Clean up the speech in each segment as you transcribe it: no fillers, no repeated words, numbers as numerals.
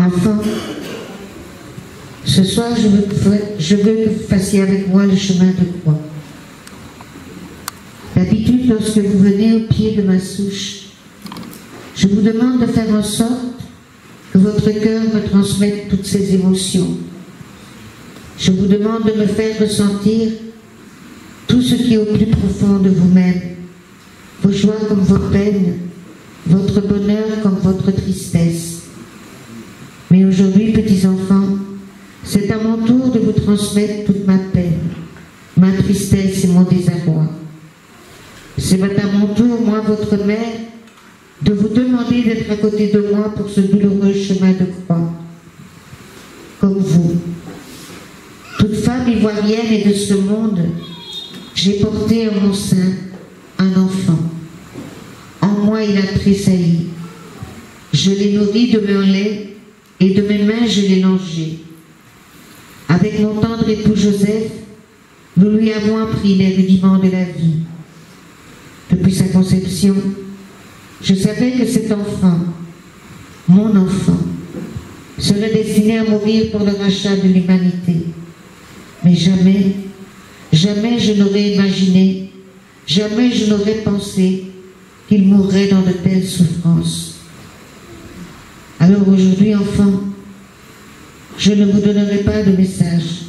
Enfants, ce soir, je veux que vous fassiez avec moi le chemin de croix. D'habitude, lorsque vous venez au pied de ma souche, je vous demande de faire en sorte que votre cœur me transmette toutes ces émotions. Je vous demande de me faire ressentir tout ce qui est au plus profond de vous-même, vos joies comme vos peines, votre bonheur comme votre tristesse. Mais aujourd'hui, petits enfants, c'est à mon tour de vous transmettre toute ma peine, ma tristesse et mon désarroi. C'est à mon tour, moi, votre mère, de vous demander d'être à côté de moi pour ce douloureux chemin de croix. Comme vous, toute femme ivoirienne et de ce monde, j'ai porté en mon sein un enfant. En moi, il a tressailli. Je l'ai nourri de mon lait et de mes mains, je l'ai longé. Avec mon tendre époux Joseph, nous lui avons appris les rudiments de la vie. Depuis sa conception, je savais que cet enfant, mon enfant, serait destiné à mourir pour le rachat de l'humanité. Mais jamais, jamais je n'aurais imaginé, jamais je n'aurais pensé qu'il mourrait dans de telles souffrances. Alors aujourd'hui, enfants, je ne vous donnerai pas de message.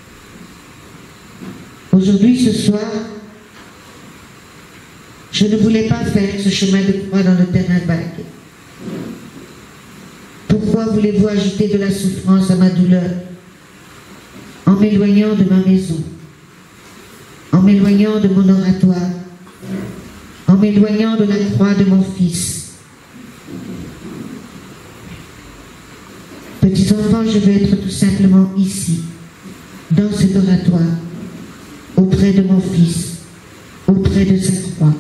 Aujourd'hui, ce soir, je ne voulais pas faire ce chemin de croix dans le terrain vague. Pourquoi voulez-vous ajouter de la souffrance à ma douleur en m'éloignant de ma maison, en m'éloignant de mon oratoire, en m'éloignant de la croix de mon Fils? Petits enfants, je veux être tout simplement ici, dans cet oratoire, auprès de mon Fils, auprès de sa croix.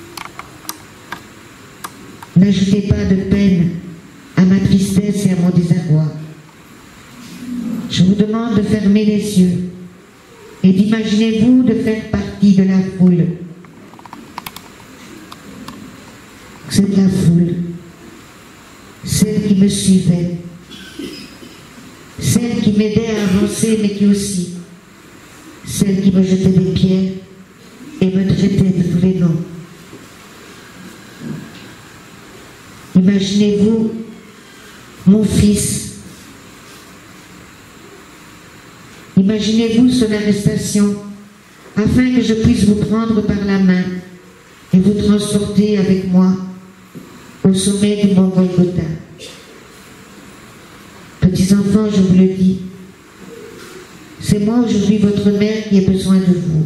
N'ajoutez pas de peine à ma tristesse et à mon désarroi. Je vous demande de fermer les yeux et d'imaginez-vous de faire partie de la foule. C'est la foule, celle qui me suivait, celle qui m'aidait à avancer, mais qui aussi, celle qui me jetait des pierres et me traitait de tous les noms. Imaginez-vous mon Fils. Imaginez-vous son arrestation, afin que je puisse vous prendre par la main et vous transporter avec moi au sommet du mont Golgotha. Petits enfants, je vous le dis, c'est moi aujourd'hui votre mère qui ai besoin de vous.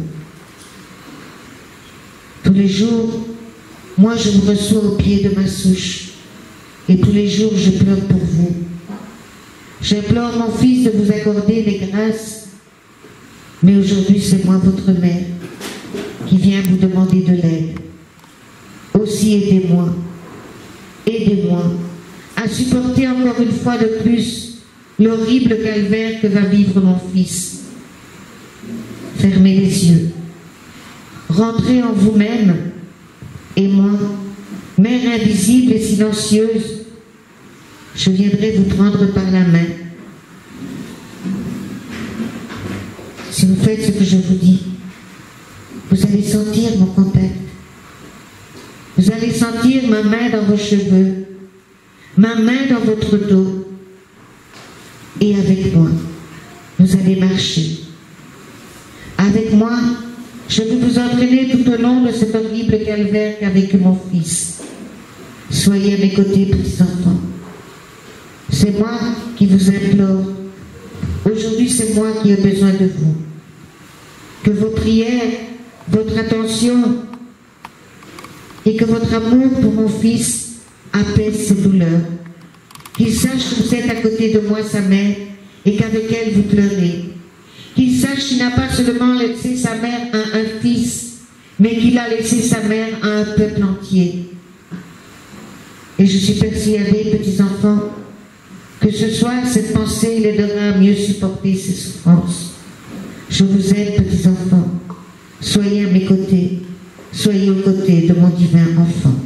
Tous les jours, moi je vous reçois au pied de ma souche. Et tous les jours, je pleure pour vous. J'implore mon Fils de vous accorder les grâces, mais aujourd'hui, c'est moi, votre mère, qui vient vous demander de l'aide. Aussi, aidez-moi, aidez-moi à supporter encore une fois de plus l'horrible calvaire que va vivre mon Fils. Fermez les yeux, rentrez en vous-même, et moi, Mère invisible et silencieuse, je viendrai vous prendre par la main. Si vous faites ce que je vous dis, vous allez sentir mon contact. Vous allez sentir ma main dans vos cheveux, ma main dans votre dos. Et avec moi, vous allez marcher. Avec moi, je vais vous entraîner tout au long de cet horrible calvaire qu'a vécu mon Fils. Soyez à mes côtés, petits enfants. C'est moi qui vous implore. Aujourd'hui, c'est moi qui ai besoin de vous. Que vos prières, votre attention et que votre amour pour mon Fils apaise ses douleurs. Qu'il sache que vous êtes à côté de moi, sa mère, et qu'avec elle vous pleurez. Qu'il sache qu'il n'a pas seulement laissé sa mère à un fils, mais qu'il a laissé sa mère à un peuple entier. Et je suis persuadée, petits enfants, que ce soir, cette pensée l'aidera à mieux supporter ses souffrances. Je vous aime, petits enfants. Soyez à mes côtés. Soyez aux côtés de mon divin enfant.